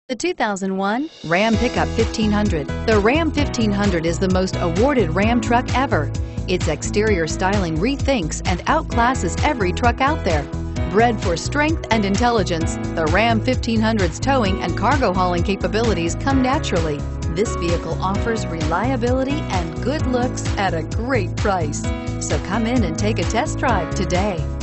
The 2001 Ram Pickup 1500. The Ram 1500 is the most awarded Ram truck ever. Its exterior styling rethinks and outclasses every truck out there. Bred for strength and intelligence, the Ram 1500's towing and cargo hauling capabilities come naturally. This vehicle offers reliability and good looks at a great price. So come in and take a test drive today.